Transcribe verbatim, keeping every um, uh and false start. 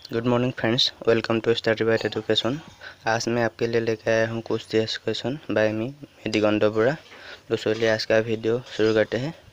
Good morning friends, welcome to study byte education. आज मैं आपके लिए लेकर आया हूँ कुछ test question by me Digant Bora. तो चलिए आज का वीडियो शुरू करते हैं।